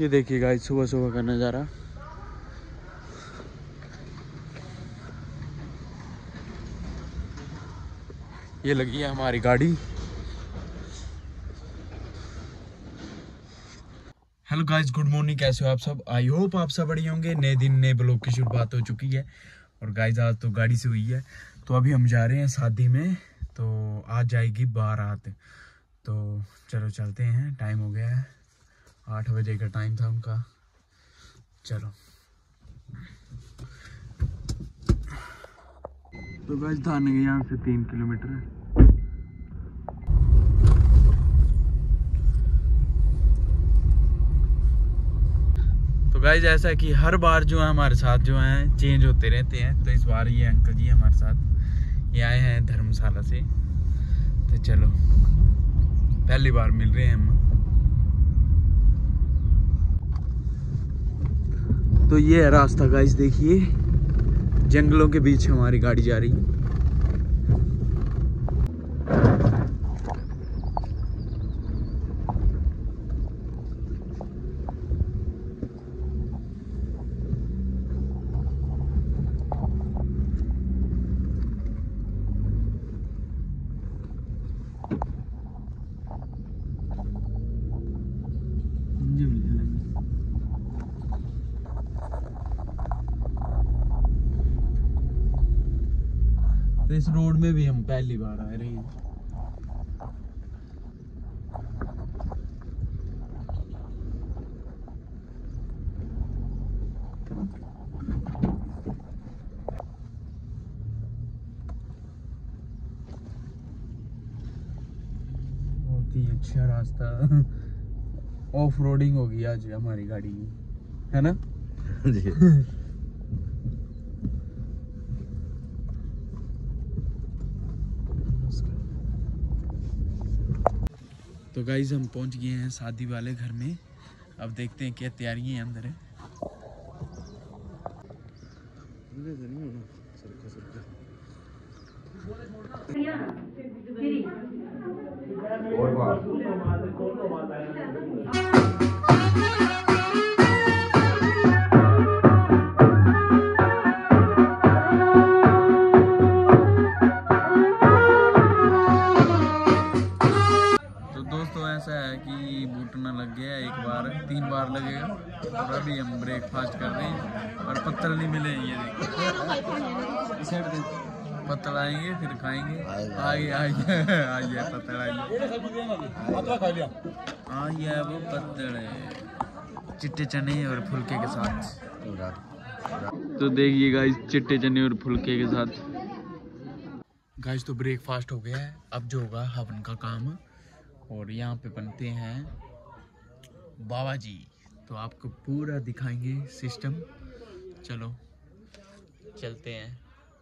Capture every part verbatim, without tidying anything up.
ये देखिए गाइस सुबह सुबह का नज़ारा। ये लगी है हमारी गाड़ी। Hello guys, good morning. कैसे हो आप सब? आई होप आप सब बढ़िया होंगे। नए दिन नए ब्लॉग की शुरुआत हो चुकी है और गाइस आज तो गाड़ी से हुई है। तो अभी हम जा रहे हैं शादी में, तो आज जाएगी बारात। तो चलो चलते हैं, टाइम हो गया है, आठ बजे का टाइम था उनका। चलो तो गाइस धारने के यहाँ से तीन किलोमीटर है। तो गाइस ऐसा है कि हर बार जो है हमारे साथ जो है चेंज होते रहते हैं। तो इस बार ये अंकल जी हमारे साथ ये आए हैं धर्मशाला से। तो चलो पहली बार मिल रहे हैं हम। तो ये है रास्ता गाइस, देखिए जंगलों के बीच हमारी गाड़ी जा रही है। तो इस रोड में भी हम पहली बार आ रहे हैं। बहुत ही अच्छा रास्ता। ऑफ रोडिंग होगी आज हमारी गाड़ी की, है ना जी। तो गाइस हम पहुंच गए हैं शादी वाले घर में। अब देखते हैं क्या तैयारियां हैं अंदर है। ऐसा है कि बूटना लग गया एक बार, तीन बार लगेगा। और अभी हम ब्रेकफास्ट कर रहे हैं और पत्तल नहीं मिले। ये देखो पत्तल आएंगे फिर खाएंगे। आइए आइए आइए पत्तल आइए आइए वो पत्तल है चिट्टे चने और फुलके के साथ। तो देखिए गाइस चिट्टे चने और फुलके के साथ। गाइस तो ब्रेकफास्ट हो गया है, अब जो होगा हवन का काम। और यहाँ पे बनते हैं बाबा जी, तो आपको पूरा दिखाएंगे सिस्टम। चलो चलते हैं।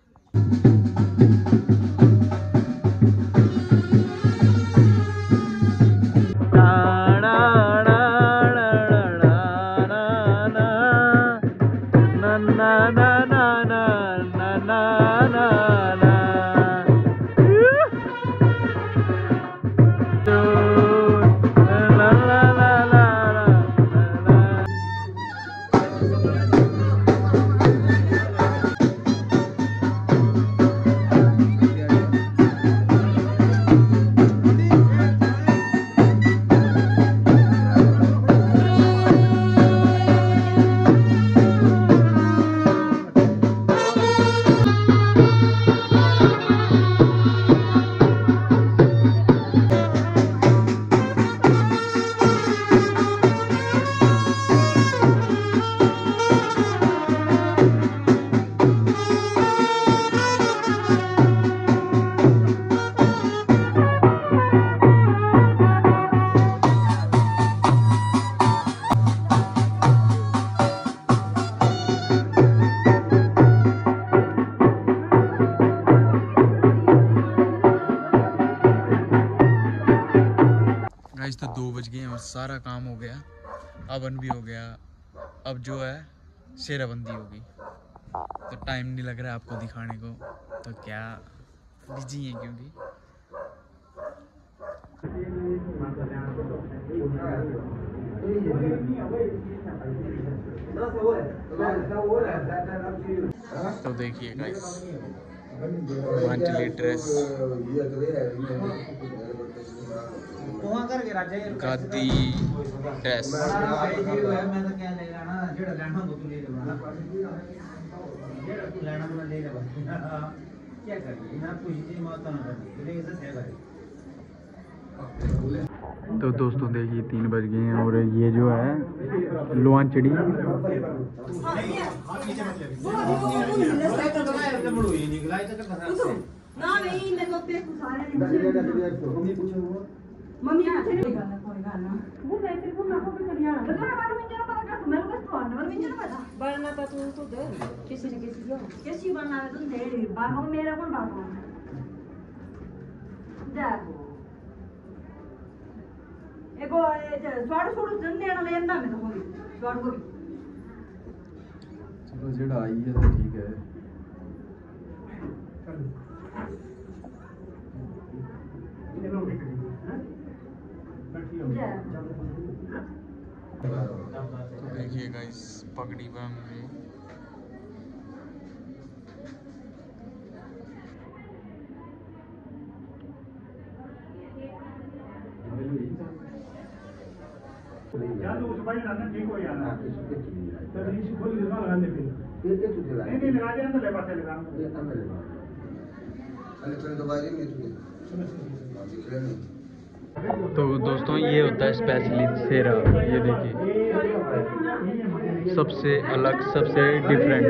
तो दो बज गए और सारा काम हो गया, हवन भी हो गया। अब जो है शेराबंदी होगी। तो टाइम नहीं लग रहा है आपको दिखाने को, तो क्या बिजी है क्योंकि तो देखिए गाइस मंथली ड्रेस गादी ड्रेस तो दोस्तों देखिए तीन बज गए हैं और ये जो है लोहांचड़ी मम्मी आते नहीं करना कोई गाना वो वैसे को ना को भी कर यार लगा बार में जरा पता कर मेरे को तो आना बार में जरा पता बनना तो तू तो दे किसी ने किसी को कैसी बनना है तुम दे बार हम मेरा कौन बात है देखो एगो स्वाड़ छोड़ जन देना लेंदा में तो होगी स्वाड़ को भी चलो जेड़ा आई है तो ठीक है। तो देखिए गाइस पगड़ी बन रही यार उस भाई ना ठीक हो यार तो इस बोल लगा लगा दे फिर ये ये तुझे लगा नहीं नहीं लगा दे अंदर ले पासे लगा ये अंदर ले अरे फिर दोबारा नहीं तुझे दिख रहा नहीं। तो दोस्तों ये होता है स्पेशली सेरा, ये देखिए सबसे अलग सबसे डिफरेंट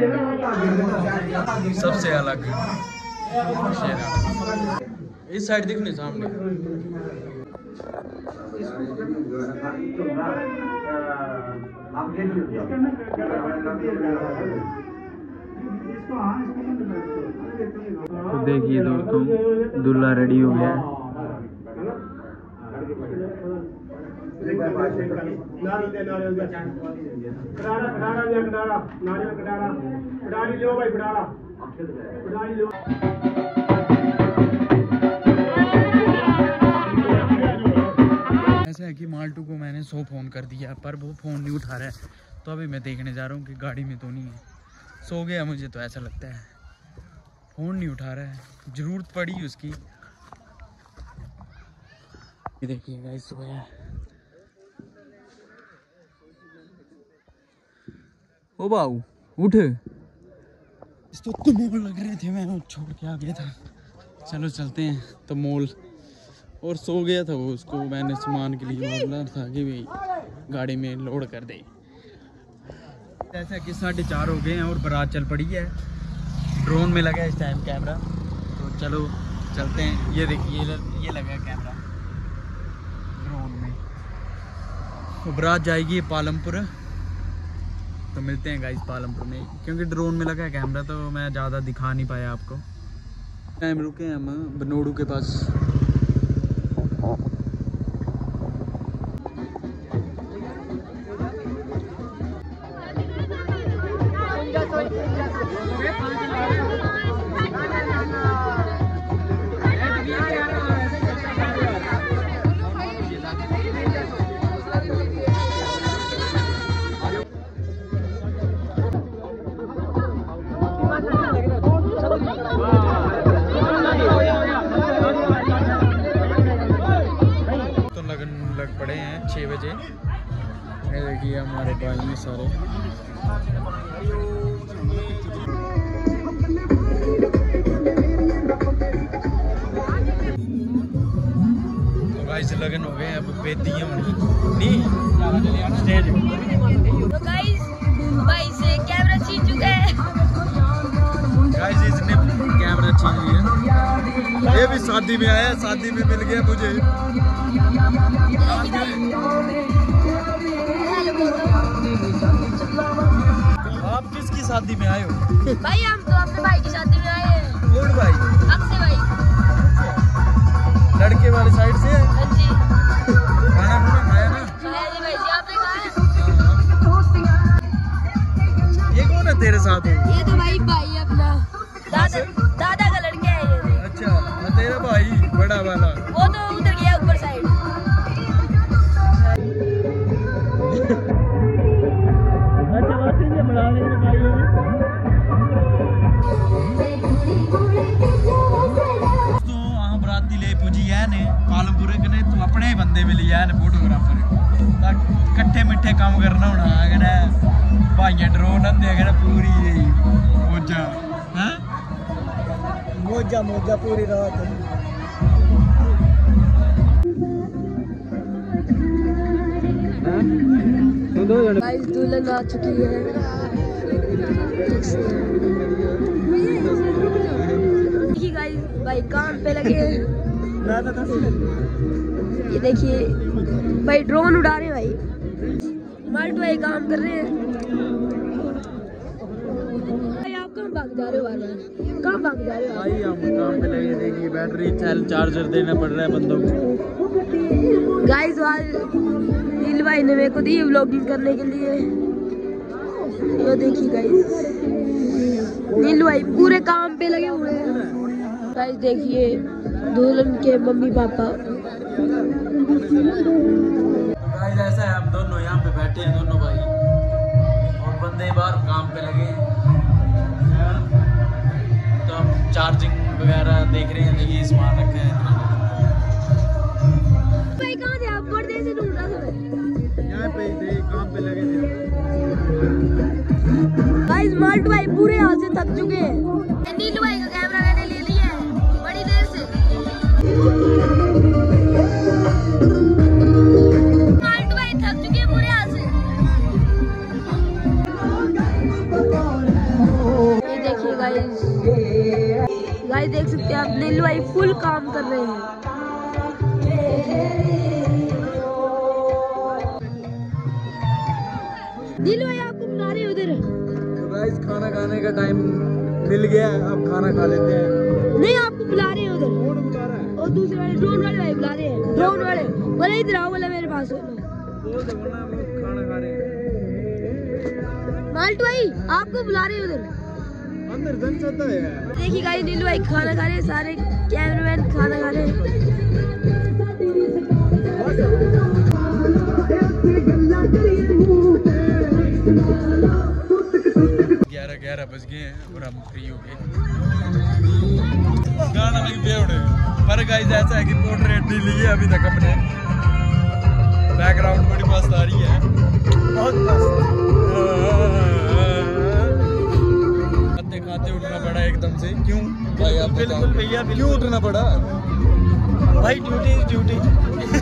सबसे अलग सेरा। इस साइड देखने सामने तो देखिए दोस्तों दूल्हा रेडी हो गया है। नारियल दे नारियल दे कटारा कटारा दे कटारा नारियल कटारा कटारी लो भाई कटारा कटारी लो। ऐसा है कि माल्टू को मैंने सौ फ़ोन कर दिया पर वो फ़ोन नहीं उठा रहा है, तो अभी मैं देखने जा रहा हूँ कि गाड़ी में तो नहीं है। सो गया मुझे तो ऐसा लगता है, फ़ोन नहीं उठा रहा है, ज़रूरत पड़ी उसकी। ये देखिए गाइस सोया ओ बाऊ उठ, इसको तो मॉल लग रहे थे, मैं छोड़ के आ गया था। चलो चलते हैं तो मॉल। और सो गया था वो, उसको मैंने सामान के लिए बोला था कि भाई गाड़ी में लोड कर दे। जैसा कि साढ़े चार हो गए हैं और बारात चल पड़ी है। ड्रोन में लगा है इस टाइम कैमरा, तो चलो चलते हैं। ये देखिए ये लगा है कैमरा ड्रोन में। तो बारात जाएगी पालमपुर, तो मिलते हैं गाइस पालमपुर में, क्योंकि ड्रोन में लगा है कैमरा तो मैं ज़्यादा दिखा नहीं पाया आपको। टाइम रुके हैं हम बनोड़ू के पास। लग पड़े हैं छः बजे। ये देखिए हमारे भाई में सारे। तो गाइस लगन हो गए, अब बेदियां नहीं स्टेज। तो गाइस भाई से कैमरा छीन चुका है। गाइस इसने कैमरा छीन लिया। ये भी शादी में आया, शादी में मिल गया मुझे। आप किसकी शादी में आए हो? भाई हम तो अपने भाई की शादी में आए हैं। कौन भाई? अक्षय भाई। लड़के वाली साइड से? हाँ जी। खाना खुना खाया ना? खाया जी भाई जी, आपने खाया? ये कौन है तेरे साथ? ये तो भाई भाई अपना दादा दादा का लड़का है ये। अच्छा तेरा भाई बड़ा वाला? वो तो उधर गया ऊपर साइड। कट्ठे मिठे काम करना होना अगर भाइयां ड्रोन होंदे अगर पूरी मौजा हैं मौजा मौजा पूरी रात। गाइस दुल्हन आ चुकी है। देखिए गाइस भाई काम पे लगे हैं। ये देखिए भाई ड्रोन उड़ा रहे हैं भाई माल्टू भाई काम कर रहे हैं। भाई आप कहाँ भाग जा रहे हो बार बार कहाँ भाग जा रहे हो भाई हम काम पे लगे। देखिए बैटरी सेल चार्जर देना पड़ रहा है बंदों को। गाइस आज नील भाई ने मेरे को दी व्लॉगिंग करने के लिए। ये देखिए गाइस नील भाई पूरे काम पे लगे हुए हैं। गाइस देखिए दुल्हन के मम्मी पापा। गाइस ऐसा है हम दोनों यहाँ पे बैठे हैं दोनों भाई और बंदे बाहर काम पे लगे हैं। तो हम चार्जिंग वगैरह देख रहे हैं। देखिए सामान रखे हैं। भाई कहाँ थे आप? बड़ी देर से ढूंढ रहा था मैं। यहाँ पे थे काम पे लगे थे। गाइस माल्टू भाई पूरे हाथ से थक चुके हैं। नीलू भाई का कैमरा मैंने ले लिया है बड़ी देर से। माल्टू भाई थक चुके हैं पूरे हाथ से। ये देखिए गाइस गाइस देख सकते हैं आप नीलू भाई फुल काम कर रहे हैं। नीलू भाई आपको बुला रहे हैं उधर। तो गाइस खाना खाने का टाइम मिल गया है। अब खाना खा लेते हैं। नहीं आपको बुला रहे हैं उधर। कौन बुला रहा है? और दूसरे वाले ड्रोन वाले भाई बुला रहे हैं। ड्रोन वाले बोले इधर आओ बोला मेरे पास। बोल दे वरना वो खाना खा रहे हैं। माल्टू भाई आपको बुला रहे हैं उधर। अंदर जन चलता है यार। देखिए गाइस नीलू भाई खाना खा रहे हैं। सारे कैमरामैन खाना खा रहे हैं। ग्यारह ग्यारह बज गए हैं और हम फ्री हो गए। गाना लग गया उड़े पर गाइस ऐसा है कि पोर्ट्रेट नहीं ली है अभी तक अपने। बैकग्राउंड बड़ी मस्त आ रही है। बहुत मस्त। खाते खाते उठना पड़ा एकदम से। क्यों भाई आप बिल्कुल भैया क्यों उठना पड़ा? भाई ड्यूटी ड्यूटी।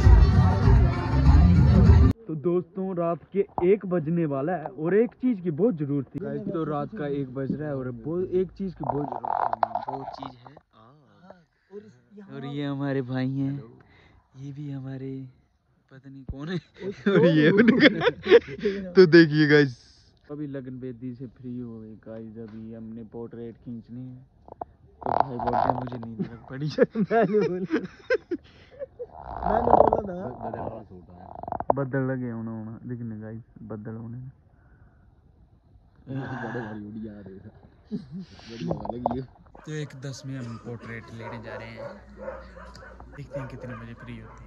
तो दोस्तों रात के एक बजने वाला है और एक चीज की बहुत जरूरत थी। गाइस तो रात का एक बज रहा है और बहुत एक चीज की बहुत जरूरत थी। वो चीज है आग। और ये हमारे भाई हैं। ये भी हमारे पता नहीं कौन है। और ये उनका। तो देखिए गाइस अभी लगन बेदी से फ्री हो गए गाइस। अभी हमने पोर्ट्रेट खींचने हैं। तो भाई बोल रहे मुझे नींद लग पड़ी। मैंने बोला मैंने बोला था बदल लगे होना होना लेकिन गाइस बदल होने तो एक दस में हम पोर्ट्रेट लेने जा रहे हैं। देखते हैं कितने बजे फ्री होते हैं।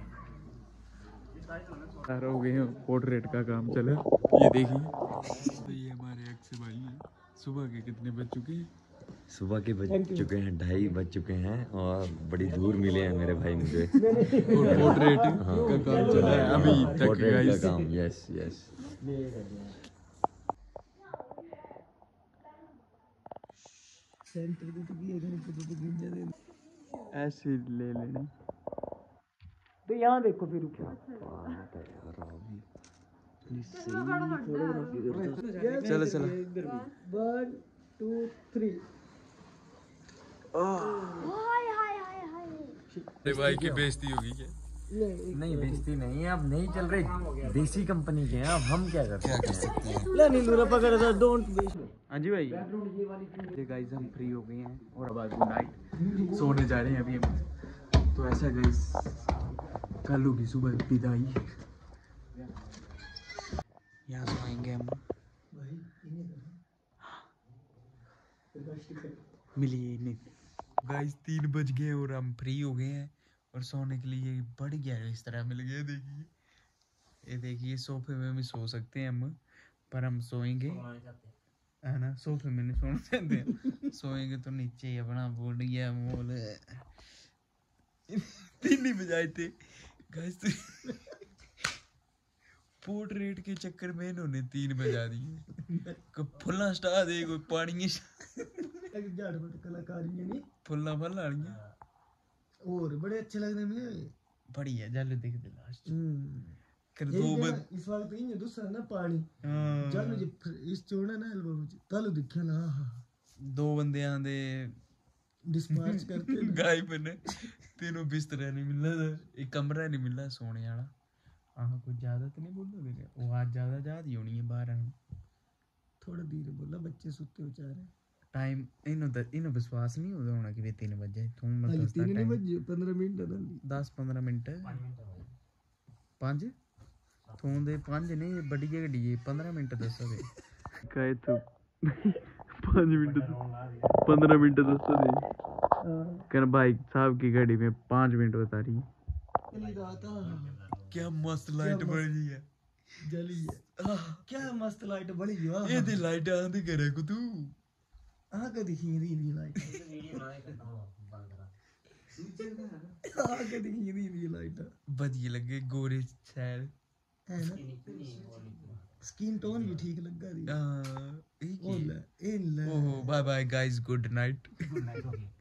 सारा हो गए पोर्ट्रेट का काम चला। ये देखिए तो ये हमारे एक्स भाई हैं। सुबह के कितने बज चुके हैं? सुबह के बज चुके हैं ढाई बज चुके हैं और बड़ी दूर मिले हैं मेरे भाई मुझे। पोर्ट्रेट हाँ। का काम चला है अभी तक पोर्ट्रेट का गाइस। काम। Yes yes. ऐसे ले लेने। तो यहाँ देखो फिर चलो चलो। One two three. अरे भाई की बेइज्जती होगी क्या? नहीं बेइज्जती नहीं है। अब नहीं चल रही देसी कंपनी के हैं। अब हम क्या कर सकते हैं? नीलू पकड़ डोंट। हाँ जी भाई ये गाइस हम फ्री हो गए हैं और अब गुड नाइट सोने जा रहे हैं अभी हम। तो ऐसा गाइस कल होगी सुबह विदाई। यहाँ सोएंगे हम। मिलिए नहीं गाइस तीन बज गए और हम फ्री हो गए हैं और सोने के लिए बढ़ गया है इस तरह मिल गया। देखिए ये देखिए सोफे में भी सो सकते हैं हम पर हम सोएंगे है ना। सोफे में नहीं सोना चाहते हैं। सोएंगे तो नीचे ही अपना बोल गया मोल तीन ही बजाए थे गाइस। पोर्ट्रेट के चक्कर में इन्होंने तीन बजा दिए। कोई फुल्ला स्टार दे, कोई पानी झाड़पट कलाकारी है नहीं फुल्ला फल आनियां और बड़े अच्छे लग रहे मुझे। बढ़िया जल देख दे लास्ट कर ये दो क्या, बंद इस वक्त ये दूसरा ना पानी हाँ। जल मुझे इस चोड़ा ना एल्बम में तालू दिखे ना हाँ दो बंदे आंदे डिस्पाच करते गायब ने तीनों बिस्तर नहीं मिलना था, एक कमरा नहीं मिलना सोने वाला। हाँ कुछ ज्यादा तो नहीं बोलोगे, वो आज ज्यादा ज्यादा ही होनी है बारह। थोड़ा धीरे बोला, बच्चे सुते हो चाह रहे टाइम इन्हों दा इन्हों विश्वास नहीं होता होना कि वे तीन बजे तुम मत हैं। दसदा तीन नहीं टाइम बजे पंद्रह मिनट ना दस पंद्रह मिनट पाँच तुम दे पाँच नहीं बड़ी गड्डी है पंद्रह मिनट दसो दे कहे तू पाँच मिनट पंद्रह मिनट दसो दे कर भाई साहब की गाड़ी में पाँच मिनट बता रही है। क्या मस्त लाइट बढ़ रही है जली है क्या मस्त लाइट बड़ी वाह ये दे लाइट आंदी करे को तू आ कदी खीरी दी लाइट आ कदी खीरी दी लाइट बढ़िया लगे गोरे शैल है ना स्किन टोन भी ठीक लगा रही हां ओ ले ए ले oh bye bye guys good night